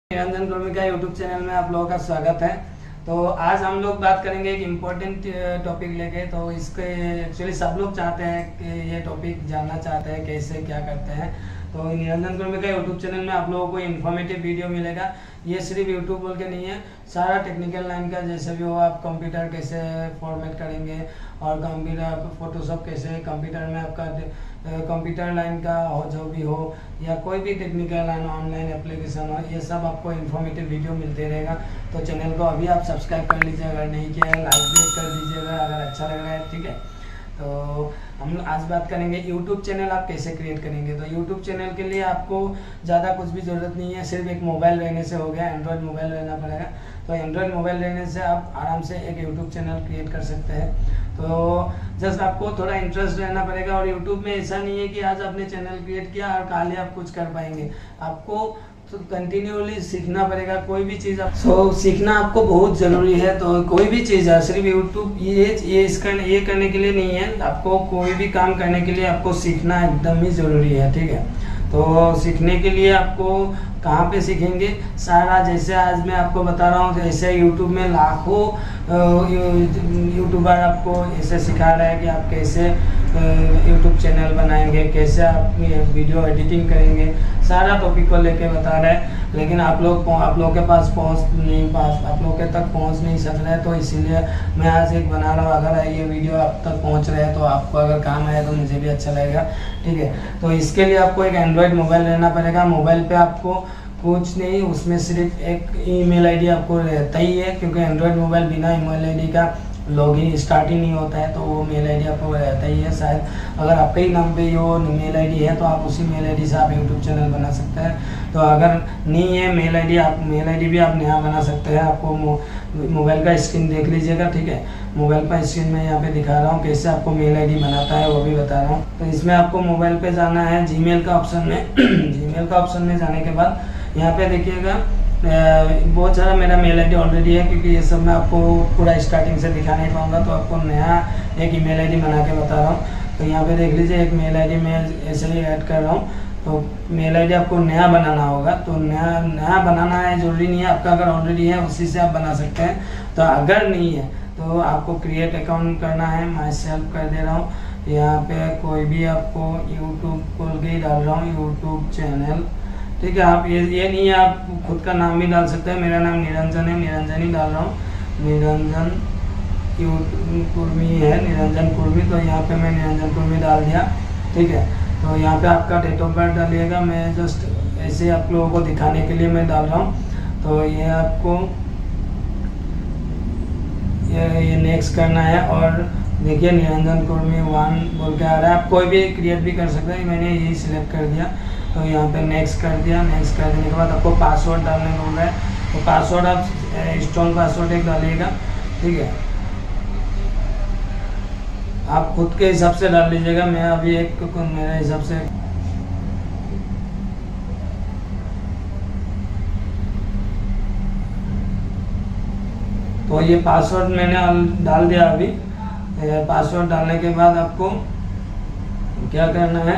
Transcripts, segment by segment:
निरंजन कुर्मी का YouTube channel में आप लोगों का स्वागत है। तो आज हम लोग बात करेंगे एक इम्पोर्टेंट टॉपिक लेके। तो इसके एक्चुअली सब लोग चाहते हैं कि ये टॉपिक जानना चाहते हैं कैसे क्या करते हैं। तो निरंजन कुर्मी का यूट्यूब चैनल में आप लोगों को इन्फॉर्मेटिव वीडियो मिलेगा। ये सिर्फ यूट्यूब बोल के नहीं है, सारा टेक्निकल लाइन का जैसे भी हो, आप कंप्यूटर कैसे फॉर्मेट करेंगे और कंप्यूटर फोटोशॉप कैसे कंप्यूटर में आपका कंप्यूटर लाइन का हो, जो भी हो या कोई भी टेक्निकल लाइन ऑनलाइन एप्लीकेशन हो, ये सब आपको इन्फॉर्मेटिव वीडियो मिलते रहेगा। तो चैनल को अभी आप सब्सक्राइब कर लीजिए, अगर नहीं किया है लाइक भी कर दीजिएगा अगर अच्छा लग रहा है, ठीक है। तो हम आज बात करेंगे यूट्यूब चैनल आप कैसे क्रिएट करेंगे। तो यूट्यूब चैनल के लिए आपको ज़्यादा कुछ भी ज़रूरत नहीं है, सिर्फ एक मोबाइल रहने से हो गया। एंड्रॉयड मोबाइल रहना पड़ेगा। तो एंड्रॉयड मोबाइल रहने से आप आराम से एक यूट्यूब चैनल क्रिएट कर सकते हैं। तो जस्ट आपको थोड़ा इंटरेस्ट रहना पड़ेगा। और यूट्यूब में ऐसा नहीं है कि आज आपने चैनल क्रिएट किया और कल ही आप कुछ कर पाएंगे। आपको तो कंटिन्यूअली सीखना पड़ेगा। कोई भी चीज़ आप सीखना आपको बहुत ज़रूरी है। तो कोई भी चीज़ है, सिर्फ यूट्यूब ये करने के लिए नहीं है। आपको कोई भी काम करने के लिए आपको सीखना एकदम ही ज़रूरी है, ठीक है। तो सीखने के लिए आपको कहाँ पे सीखेंगे सारा, जैसे आज मैं आपको बता रहा हूँ, जैसे यूट्यूब में लाखों यूट्यूबर आपको ऐसे सिखा रहा है कि आप कैसे यूट्यूब चैनल बनाएंगे, कैसे आप वीडियो एडिटिंग करेंगे, सारा टॉपिक को लेके बता रहा है। लेकिन आप लोग के पास आप लोग के तक पहुँच नहीं सक रहे हैं। तो इसीलिए मैं आज एक बना रहा हूँ। अगर ये वीडियो आप तक पहुँच रहे हैं तो आपको अगर काम आए तो मुझे भी अच्छा लगेगा, ठीक है। तो इसके लिए आपको एक एंड्रॉयड मोबाइल रहना पड़ेगा। मोबाइल पे आपको कुछ नहीं, उसमें सिर्फ एक ईमेल आईडी आपको रहता ही है, क्योंकि एंड्रॉयड मोबाइल बिना ईमेल आईडी का लॉगिन स्टार्ट ही नहीं होता है। तो वो मेल आईडी आपको रहता ही है। शायद अगर आपके ही नाम पे वो मेल आईडी है तो आप उसी मेल आईडी से आप यूट्यूब चैनल बना सकते हैं। तो अगर नहीं है मेल आईडी, आप मेल आईडी भी आप नया बना सकते हैं। आपको मोबाइल का स्क्रीन देख लीजिएगा, ठीक है। मोबाइल का स्क्रीन में यहाँ पे दिखा रहा हूँ कैसे आपको मेल आईडी बनाता है, वो भी बता रहा हूँ। तो इसमें आपको मोबाइल पे जाना है, जीमेल का ऑप्शन में जीमेल का ऑप्शन में जाने के बाद यहाँ पे देखिएगा बहुत सारा मेरा मेल आईडी ऑलरेडी है, क्योंकि ये सब मैं आपको पूरा स्टार्टिंग से दिखा नहीं पाऊंगा। तो आपको नया एक ईमेल आईडी बना के बता रहा हूँ। तो यहाँ पे देख लीजिए, एक मेल आईडी मैं ऐसे ही ऐड कर रहा हूँ। तो मेल आईडी आपको नया बनाना होगा। तो नया बनाना है, जरूरी नहीं है। आपका अगर ऑलरेडी है उसी से आप बना सकते हैं। तो अगर नहीं है तो आपको क्रिएट अकाउंट करना है। माई सेल्फ कर दे रहा हूँ। यहाँ पे कोई भी आपको यूट्यूब खोल के ही डाल रहा हूँ, यूट्यूब चैनल, ठीक है। आप ये नहीं है, आप खुद का नाम भी डाल सकते हैं। मेरा नाम निरंजन है, निरंजन ही डाल रहा हूँ। निरंजन कुर्मी है, निरंजन कुर्मी। तो यहाँ पे मैं निरंजन कुर्मी डाल दिया, ठीक है। तो यहाँ पे आपका डेट ऑफ बर्थ डालिएगा। मैं जस्ट ऐसे आप लोगों को दिखाने के लिए मैं डाल रहा हूँ। तो ये आपको ये नेक्स्ट करना है। और देखिए निरंजन कुर्मी 1 बोल के आ रहा है। आप कोई भी क्रिएट भी कर सकते हैं। मैंने यही सिलेक्ट कर दिया। तो यहाँ पे नेक्स्ट कर दिया। नेक्स्ट कर देने के बाद आपको पासवर्ड डालने को होगा। तो पासवर्ड आप स्ट्रॉन्ग पासवर्ड एक डालिएगा, ठीक है। आप खुद के हिसाब से डाल लीजिएगा। मैं अभी एक मेरे हिसाब से तो ये पासवर्ड मैंने डाल दिया। अभी पासवर्ड डालने के बाद आपको क्या करना है,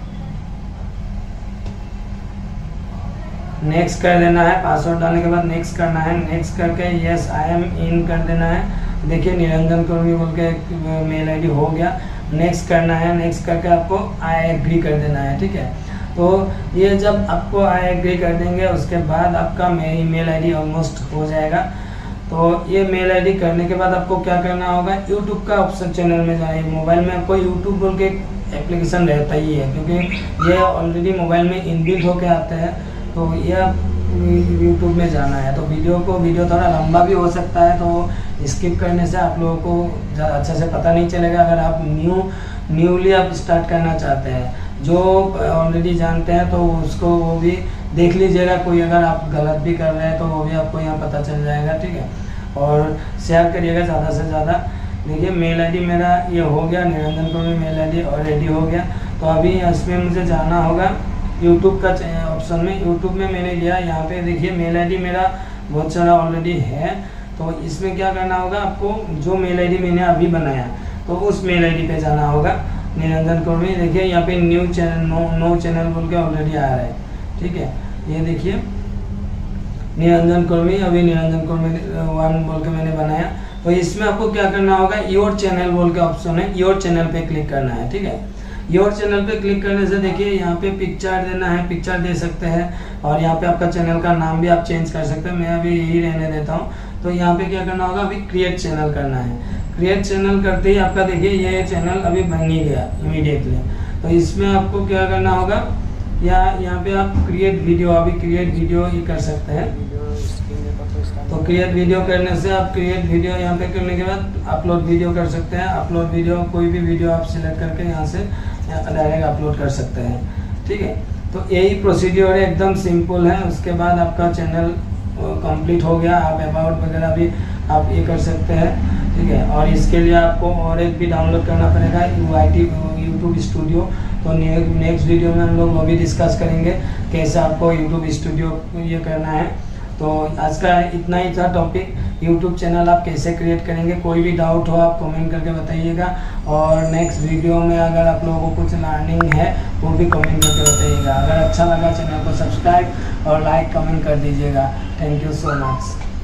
नेक्स्ट कर देना है। पासवर्ड डालने के बाद नेक्स्ट करना है। नेक्स्ट करके यस आई एम इन कर देना है। देखिए निरंजन कुर्मी बोल के मेल आईडी हो गया। नेक्स्ट करना है। नेक्स्ट करके आपको आई एग्री कर देना है, ठीक है। तो ये जब आपको आई एग्री कर देंगे उसके बाद आपका मेल आईडी ऑलमोस्ट हो जाएगा। तो ये मेल आईडी करने के बाद आपको क्या करना होगा, यूट्यूब का ऑप्शन चैनल में जाइए। मोबाइल में आपको यूट्यूब बोल के एप्लीकेशन रहता ही है, क्योंकि ये ऑलरेडी मोबाइल में इनबिल्ट होके आता है। तो ये यूट्यूब में जाना है। तो वीडियो थोड़ा लंबा भी हो सकता है, तो स्किप करने से आप लोगों को अच्छे से पता नहीं चलेगा। अगर आप न्यूली आप स्टार्ट करना चाहते हैं, जो ऑलरेडी जानते हैं तो उसको वो भी देख लीजिएगा। कोई अगर आप गलत भी कर रहे हैं तो वो भी आपको यहाँ पता चल जाएगा, ठीक है। और शेयर करिएगा ज़्यादा से ज़्यादा। देखिए मेल आईडी मेरा ये हो गया, निरंजन को भी मेल आईडी ऑलरेडी हो गया। तो अभी इसमें मुझे जाना होगा यूट्यूब का ऑप्शन में। यूट्यूब में मैंने लिया, यहाँ पे देखिए मेल आईडी मेरा बहुत सारा ऑलरेडी है। तो इसमें क्या करना होगा, आपको जो मेल आईडी मैंने अभी बनाया तो उस मेल आईडी पे जाना होगा। निरंजन कुर्मी देखिए यहाँ पे न्यू चैनल नो चैनल बोल के ऑलरेडी आ रहा है, ठीक है। ये देखिए निरंजन कुर्मी, अभी निरंजन कुर्मी 1 बोल के मैंने बनाया। तो इसमें आपको क्या करना होगा, योर चैनल बोल के ऑप्शन है, योर चैनल पे क्लिक करना है। ठीक है, योर चैनल पे क्लिक करने से देखिए यहाँ पे पिक्चर देना है, पिक्चर दे सकते हैं और यहाँ पे आपका चैनल का नाम भी आप चेंज कर सकते हैं। मैं अभी यही रहने देता हूँ। तो यहाँ पे क्या करना होगा, अभी क्रिएट चैनल करना है। क्रिएट चैनल करते ही आपका देखिए ये चैनल अभी बन ही गया इमीडिएटली। तो इसमें आपको क्या करना होगा, या यहाँ पे आप क्रिएट वीडियो, अभी क्रिएट वीडियो ही कर सकते हैं। तो क्रिएट वीडियो करने से आप क्रिएट वीडियो यहाँ पे करने के बाद अपलोड वीडियो कर सकते हैं। अपलोड वीडियो, कोई भी वीडियो आप सिलेक्ट करके यहाँ से डायरेक्ट अपलोड कर सकते हैं। ठीक है, तो यही प्रोसीड्योर है, एकदम सिंपल है। उसके बाद आपका चैनल कंप्लीट हो गया। आप अबाउट वगैरह भी आप ये कर सकते हैं। ठीक है, और इसके लिए आपको और एक भी डाउनलोड करना पड़ेगा, यूट्यूब स्टूडियो। तो नेक्स्ट वीडियो में हम लोग वो भी डिस्कस करेंगे कैसे आपको यूट्यूब स्टूडियो ये करना है। तो आज का इतना ही था टॉपिक, यूट्यूब चैनल आप कैसे क्रिएट करेंगे। कोई भी डाउट हो आप कमेंट करके बताइएगा, और नेक्स्ट वीडियो में अगर आप लोगों को कुछ लर्निंग है वो भी कमेंट करके बताइएगा। अगर अच्छा लगा चैनल को सब्सक्राइब और लाइक कमेंट कर दीजिएगा। Thank you so much.